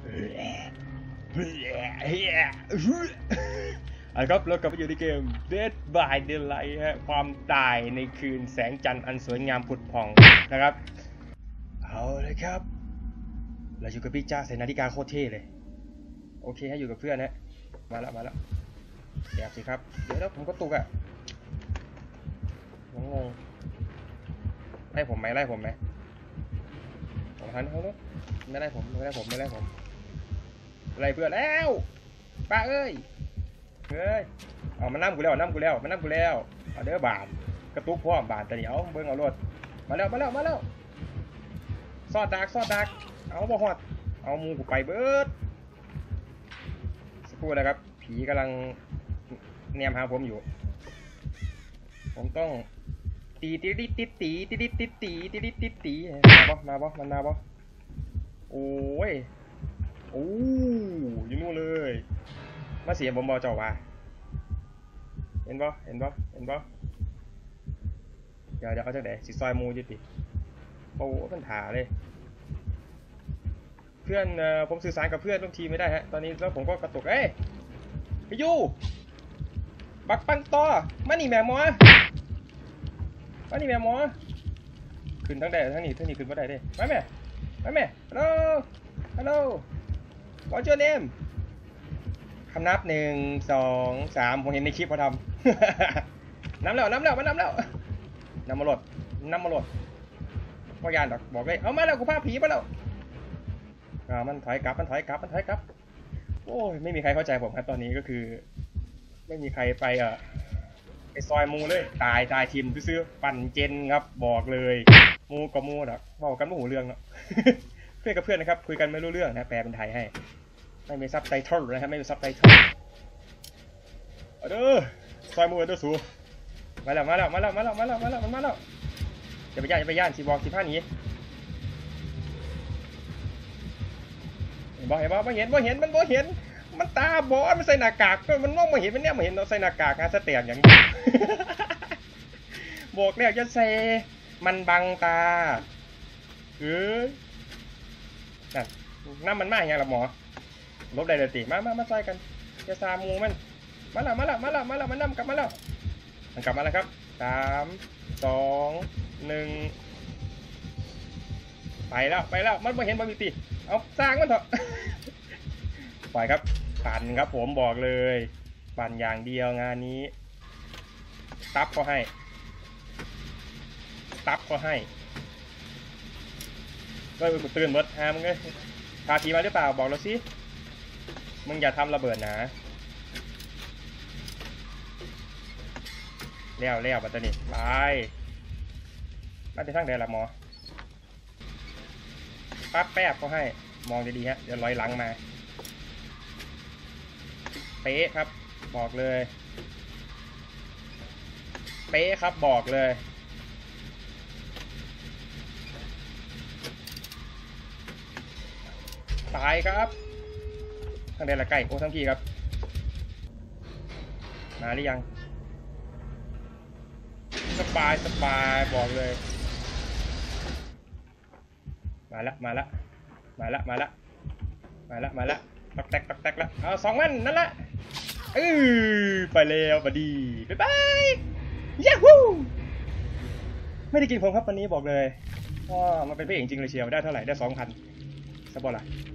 เอาครับเรากลับมาอยู่ในเกม Dead by Daylight ฮะความตายในคืนแสงจันทร์อันสวยงามผุดผ่องนะครับเอาเลยครับเราอยู่กับพี่จ้าใส่นาฬิกาโคตรเท่เลยโอเคให้อยู่กับเพื่อนนะมาแล้วแอบสิครับเดี๋ยวผมก็ตุกอ่ะงงไล่ผมไหมผมทันเขาเนอะไม่ไล่ผมไล่เพื่อนแล้วป้าเอ้ยเอามานั่งกูแล้วเอาเด้อบานกระตุกพ่อบานแต่เดี๋ยวเบิ้งเอารถมาแล้วซอดดักเอาบ่ฮอดเอามูกูไปเบิดสักครู่นะครับผีกำลังแนมหาผมอยู่ผมต้องตีมาบ่มันมาบ่โอ้ยอยู่นู่นเลยมาเสียผมบอเจ้าว่าเห็นบ่เดี๋ยวเขาจะไหนสิซอยมูยุติโอ้มันถาเลยเพื่อนผมสื่อสารกับเพื่อนร่วมทีมไม่ได้ฮะตอนนี้แล้วผมก็กระตุกไปยูบักปังต่อมานี่แม่หมอขึ้นทั้งนี้ขึ้นมาได้เด้มาแม่ฮัลโหล What's your name คำนับ1 2 3ผมเห็นในคลิปเขาทำน้ำมาหลดก็ยานดอกบอกเลยเอามาแล้วกูพาผีมาแล้วมันถอยกลับโอ้ยไม่มีใครเข้าใจผมครับตอนนี้ก็คือไม่มีใครไปซอยมูเลยตายทีมซื้อปั่นเจนครับบอกเลยมูกับมูดอกบอกกันไม่หูเรื่องเนาะ เพื่อนกับเพื่อนนะครับคุยกันไม่รู้เรื่องนะแปลเป็นไทยให้ไม่มีซับไตเติลนะครับไม่มีซับไตเติลเด้อซอยมูเด้อสูมาแล้วจะไปย่านสีบอก15หนีบ่เห็นมันตาบอดมันใส่หน้ากากมันมองมาเห็นมันเนี่ยมาเห็นเราใส่หน้ากากงานสเตียนอย่างนี้ บอกแล้วจะใส่มันบังตานั่นน้ำมันมากอย่างละหมอลบได้เลยติมาใส่กันจะซามูมันมาแล้วมันนำกลับมาแล้วครับ3 2 1ไปแล้วมันไม่เห็นบอลติเอาสร้างมันเถอะปล่อยครับปั่นครับผมบอกเลยปั่นอย่างเดียวงานนี้ตับเขาให้ก็กูตื่นเบิร์ดมึงเลยพาผีมาหรือเปล่าบอกเราสิมึงอย่าทำระเบิดนะแล้วปัตตานีไปมาจะทั้งเดือนละหมอปั๊บแป๊บเขาให้มองดีๆฮะเดี๋ยวลอยหลังมาเป๊ะครับบอกเลยตายครับทั้งเดือนละไก่โอ้ทั้งพี่ครับมาหรือยังสบายบอกเลยมาละตักแตกแล้วเอา2มันนั่นละไปแล้วบัดดี้บ๊ายบายยาฮูไม่ได้กินผมครับวันนี้บอกเลยมันเป็นพระเอกจริงเลยเชียวได้เท่าไหร่ได้ 2,000 สบอล่ะ